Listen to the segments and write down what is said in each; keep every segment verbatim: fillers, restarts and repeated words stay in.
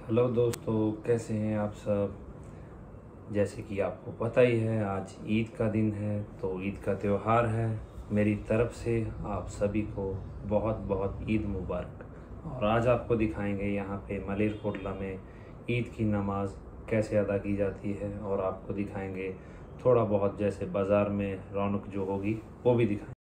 हेलो दोस्तों, कैसे हैं आप सब। जैसे कि आपको पता ही है, आज ईद का दिन है, तो ईद का त्यौहार है। मेरी तरफ से आप सभी को बहुत बहुत ईद मुबारक। और आज आपको दिखाएंगे यहाँ पे मलेरकोटला में ईद की नमाज कैसे अदा की जाती है, और आपको दिखाएंगे थोड़ा बहुत जैसे बाज़ार में रौनक जो होगी वो भी दिखाएंगे।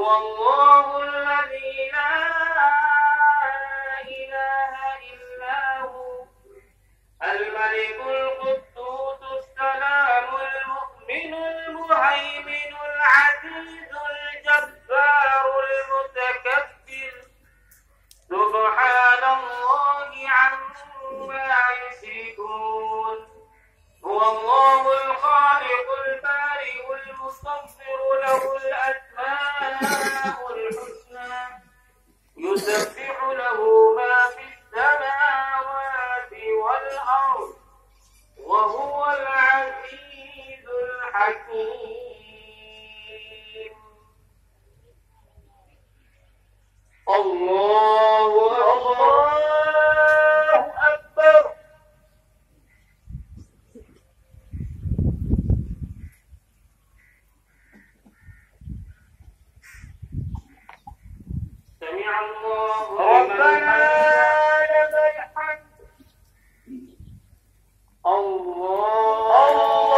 هو الله الذي لا إله إلا هو الملك القدوس السلام المؤمن المهيمن العزيز الجبار المتكبر سبحان الله عما يشركون. هو الله الخالق البارئ المصور له الأسماء الحسنى يسبح له ما في السماوات والأرض وهو العزيز الحكيم. الله الله أكبر. سمع الله ربنا لك الحمد. الله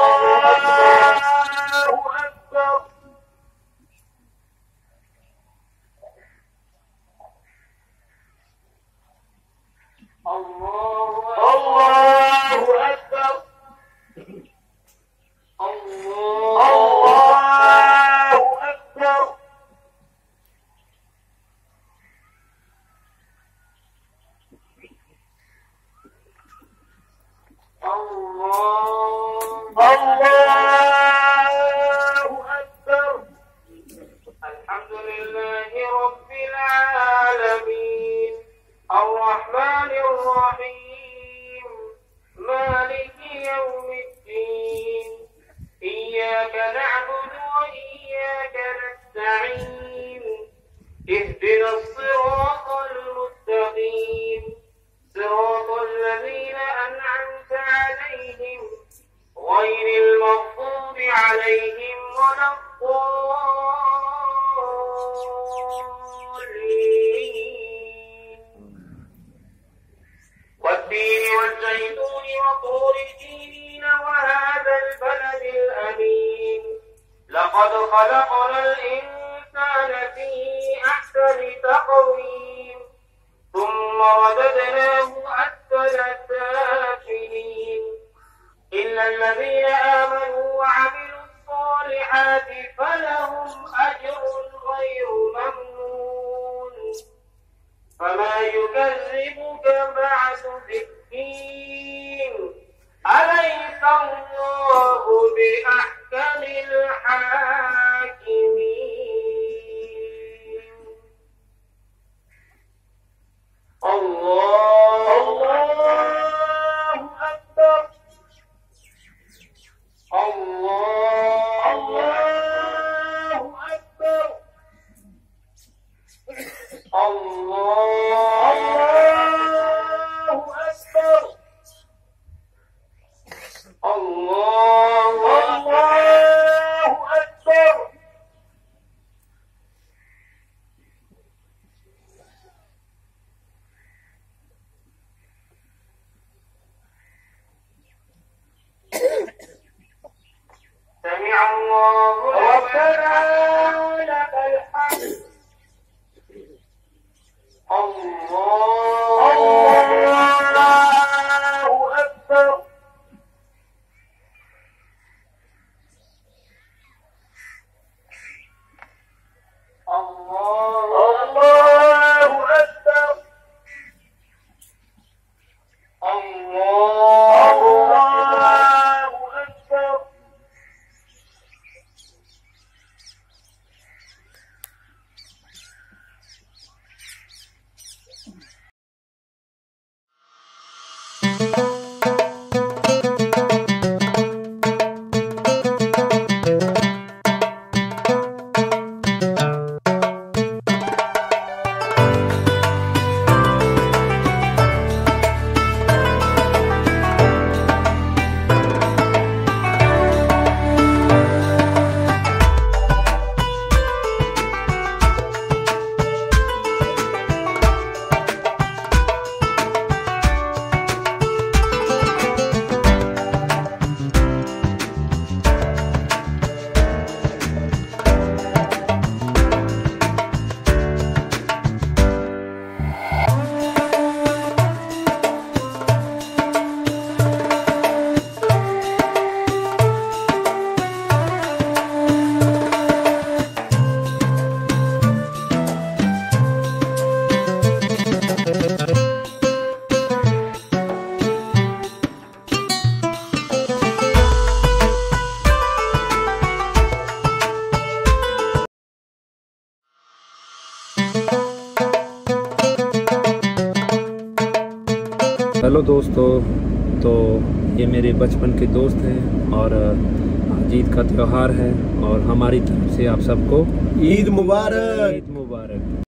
أكبر. الله أكبر. الله أكبر. الله أكبر. الحمد لله رب العالمين الرحمن الرحيم مالك يوم الدين إياك نعبد وإياك نستعين اهدنا الصراط المستقيم صراط الذين أنعمت عليهم غير المغضوب عليهم ولا الضالين. والتين والزيتون وطور سينين وهذا البلد الأمين لقد خلقنا الإنسان في أحسن تقويم ثم رددناه أسفل سافلين إلا الذين آمنوا وعملوا الصالحات فلهم أجر غير ممنون. فما يكذبك بعد بالدين أليس الله بأحكم الحاكمين. الله الله أكبر. الله الله أكبر. الله الله أكبر. الله الله أكبر. سمع الله ربنا لك الحمد. الله हेलो दोस्तों, तो ये मेरे बचपन के दोस्त हैं और आज ईद का त्यौहार है और हमारी तरफ से आप सबको ईद मुबारक। ईद मुबारक।